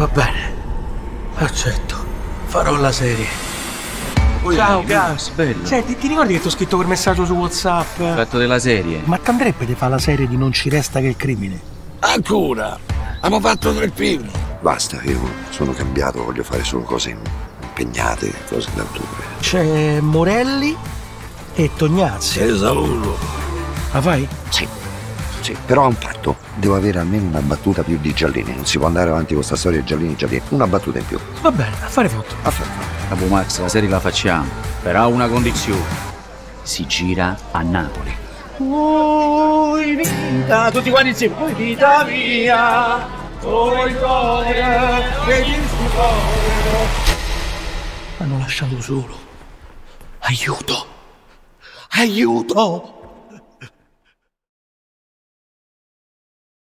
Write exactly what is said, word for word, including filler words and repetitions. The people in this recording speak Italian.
Va bene, accetto, farò la serie. Ciao Gas, bello. Senti, ti ricordi che ti ho scritto quel messaggio su WhatsApp? Ho fatto della serie. Ma t'andrebbe di fare la serie di Non ci resta che il crimine? Ancora? Abbiamo fatto tre film. Basta, io sono cambiato, voglio fare solo cose impegnate, cose d'autore. C'è Morelli e Tognazzi. Sei saluto. La fai? Sì, sì, però ha un patto. Devo avere almeno una battuta più di Giallini. Non si può andare avanti con questa storia di Giallini Giallini. Una battuta in più. Va bene, affare fatto. Affare. Capo Max, la serie la facciamo. Però ha una condizione. Si gira a Napoli. Oi vita, tutti quanti insieme. Oi vita mia, oi cuore, che cuore. M'hanno lasciato solo. Aiuto! Aiuto!